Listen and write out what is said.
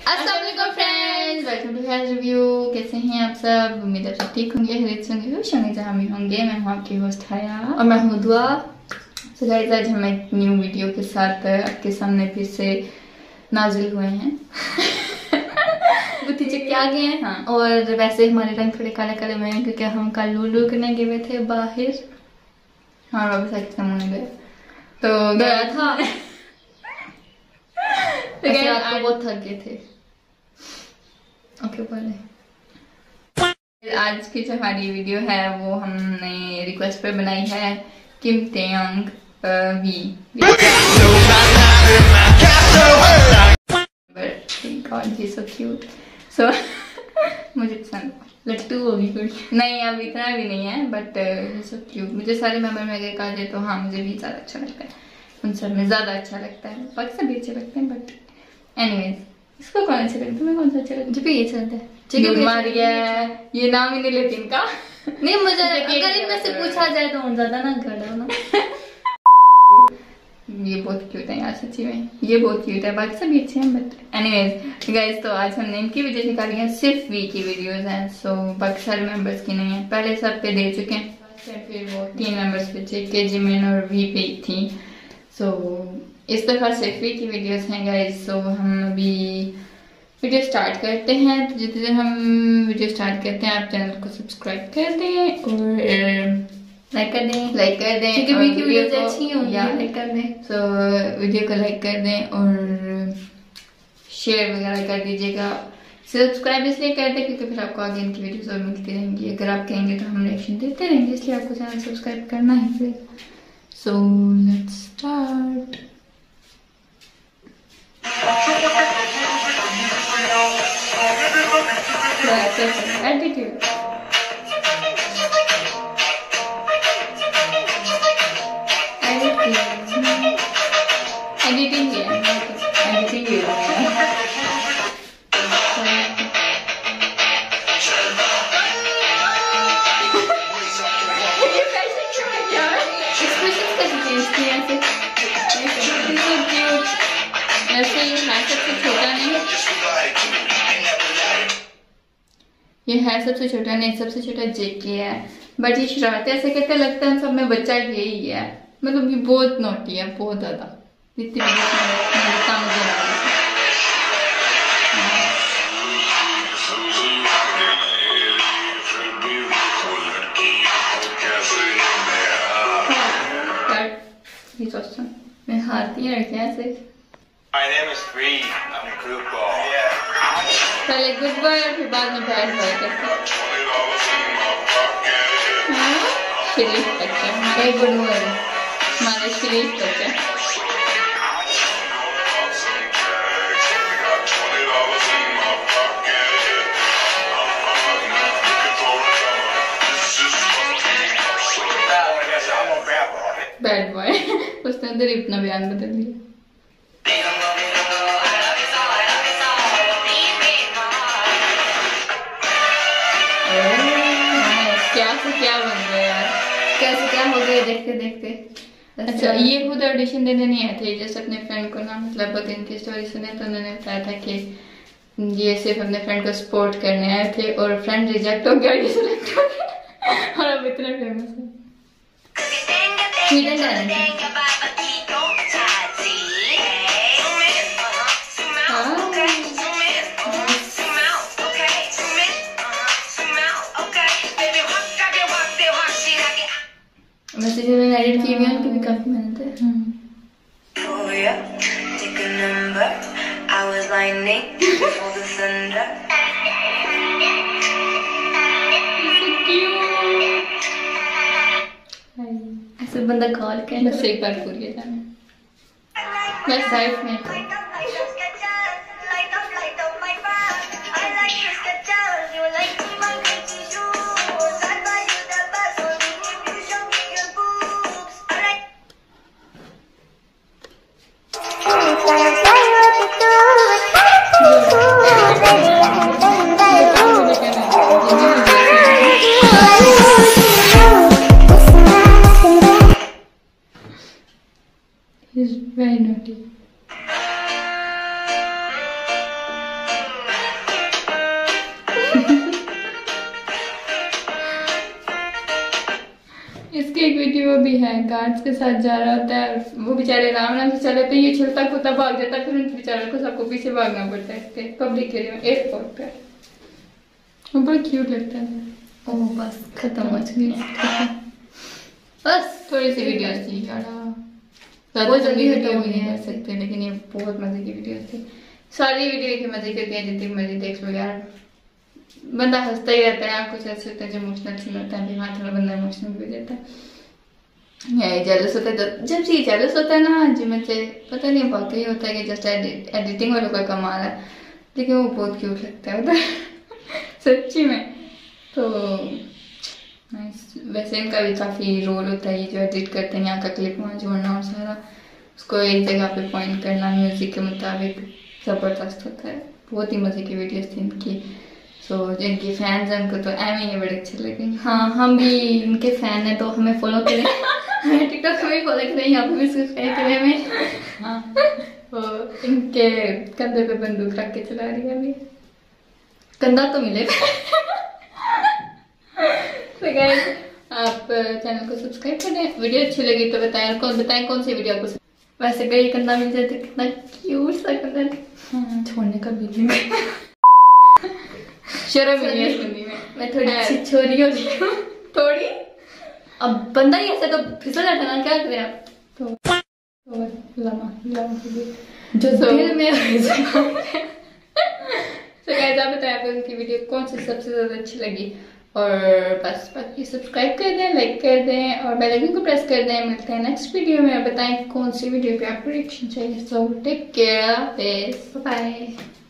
अस्सलाम वालेकुम friends, welcome to hair review. कैसे हैं आप सब? उम्मीद है सब ठीक होंगे, खैरियत से होंगे, खुश होंगे जहाँ भी होंगे। मैं हूँ आपकी होस्ट हया और मैं हूँ दुआ। सो गाइस, आज हम एक न्यू वीडियो के साथ आपके सामने फिर से नाजिल हुए हैं। बुद्धि चक्के आ गए हैं। हाँ, और वैसे हमारे रंग थोड़े काले काले हुए हैं क्योंकि हम कल लूलू करने गए हुए थे बाहर। हाँ, वापस आके मुँह गए तो गया था। तो आपको बहुत थक गए थे। ओके, बोले आज की जो हमारी वीडियो है वो हमने रिक्वेस्ट पर बनाई है Kim taehyung V. So cute, so मुझे पसंद लट्टू होगी कोई नहीं, अब इतना भी नहीं है बट सो क्यूट। मुझे सारे मेंबर में अगर कहा जाए तो हाँ, मुझे भी ज्यादा अच्छा लगता है, उन सब में ज्यादा अच्छा लगता है। बाकी सब भी अच्छे लगते हैं बट एनीवेज, इसको कौन अच्छा लगता है? तुम्हें कौन सा अच्छा लगता है? मुझे ये अच्छा लगता है। मारिया, ये नाम ही नहीं लेती इनका। नहीं, मुझे अगर इनमें से पूछा जाए तो ज्यादा ना गड़ा ना। ये बहुत क्यूट है यार, सच्ची में ये बहुत क्यूट है। बाकी सब भी अच्छे हैं बट एनीवेज गाइस, तो आज हमने इनकी वीडियो निकाली है, सिर्फ वी की वीडियोस हैं। सो बाकी सारे मेंबर्स की नहीं है, पहले सब पे दे चुके हैं, फिर वो 3 मेंबर्स पे थे के जिमिन और वी पे थी। सो इस दफा सिर्फ वी की वीडियोस हैं गाइस। सो हम अभी वीडियो स्टार्ट करते हैं। तो जितने देर हम वीडियो स्टार्ट करते हैं आप चैनल को सब्सक्राइब कर दें और लाइक कर दें क्योंकि वीडियो को अच्छी होंगी, लाइक कर दें। सो वीडियो को लाइक कर दें और शेयर वगैरह कर दीजिएगा। सब्सक्राइब इसलिए कर दें क्योंकि फिर आपको आगे इनकी वीडियोस और मिलती रहेंगी। अगर आप कहेंगे तो हम रिएक्शन देते रहेंगे, इसलिए आपको चैनल सब्सक्राइब करना ही पड़ेगा। So let's start. Attitude editing ये है सबसे छोटा नहीं, सबसे छोटा जेके है बट ये शरारतें ऐसे कहते लगता है सब में बच्चा यही है। मतलब ये बहुत नोटी है, बहुत ज्यादा। इतनी मैं हारती है लड़कियां ऐसे। My name is Free. I'm a good boy. पहले गुड बॉय और फिर बाद में बैड बॉय करते हैं। शरीफ बच्चा, हमारे गुड बॉय, हमारा शरीफ बच्चा। बैड बॉय उसने अंदर ही अपना बयान बदल दिया। क्या बन गया यार, कैसे क्या हो गया देखते देखते। अच्छा, ये खुद ऑडिशन देने नहीं आए थे, जैसे अपने फ्रेंड को ना, मतलब अगर इनकी स्टोरी सुने तो उन्होंने बताया था कि ये सिर्फ अपने फ्रेंड को सपोर्ट करने आए थे और फ्रेंड रिजेक्ट हो गया, ये सिलेक्ट हो गया और अब इतना फेमस है। वैसे जो मैंने एडिट किए हुए हैं उनकी भी काफी मेहनत है। ऐसे बंदा कॉल कर बस एक बार पूरी है जाना बस लाइफ में। He's very naughty. जो भी है गार्ड्स के साथ जा रहा होता है, वो बेचारे आराम आराम से चले तो ये छिलता कुत्ता भाग जाता है, फिर उन बेचारों को सबको पीछे भागना पड़ता है पब्लिक एरिया में एयरपोर्ट पे। वो बड़ा क्यूट लगता है। ओह बस खत्म हो चुकी है, बस थोड़ी सी वीडियोस थी, ज़्यादा जल्दी वीडियो भी नहीं कर सकते, लेकिन ये बहुत मजे की वीडियोस थी। सारी वीडियो के मजे करते हैं, जितनी मर्जी देख लो यार, बंदा हंसता ही रहता है। कुछ ऐसे होता है जो इमोशनल सीन होता है, हाँ थोड़ा बंदा इमोशनल भी हो जाता है। यही जेलस होता है, जब से जेलस होता है ना जी मुझे पता नहीं वाकई होता है कि जस्ट एडिटिंग वालों का कमाल है, लेकिन वो बहुत क्यूट लगता है उधर सच्ची में। तो वैसे इनका भी काफ़ी रोल होता है, ये जो एडिट करते हैं यहाँ का क्लिप वहाँ जोड़ना और सारा उसको एक जगह पे पॉइंट करना म्यूजिक के मुताबिक, ज़बरदस्त होता है। बहुत ही मज़े की वीडियोस थी इनकी। सो जिनकी फैंस हैं उनको तो एम ही बड़े अच्छे लगेंगे। हाँ हम भी इनके फ़ैन हैं, तो हमें फॉलो करें हमें टिकटॉक में भी फॉलो करें, यहाँ पे भी सब्सक्राइब करें हमें। हाँ तो इनके कंधे पे बंदूक रख के चला रही है अभी, कंधा तो मिलेगा तो गाइस आप चैनल को सब्सक्राइब करें, वीडियो अच्छी लगी तो बताएं कौन सी वीडियो आपको। वैसे कहीं कंधा मिल जाए तो कितना क्यूट सा कंधा छोड़ने का भी शर्म ही है सुनने में, मैं थोड़ी अच्छी छोरी हो रही हूँ थोड़ी। अब बंदा ही ऐसा तो फिसल जाता ना, क्या करें आप। तो लमा जो दिल में तो गाइस आप बताएं आपको उनकी वीडियो कौन सी सबसे ज्यादा अच्छी लगी, और बस बाकी सब्सक्राइब कर दें, लाइक कर दें और बेल आइकन को प्रेस कर दें। मिलते हैं नेक्स्ट वीडियो में, बताएं कौन सी वीडियो पे आपको रिएक्शन चाहिए। So take care, bye bye.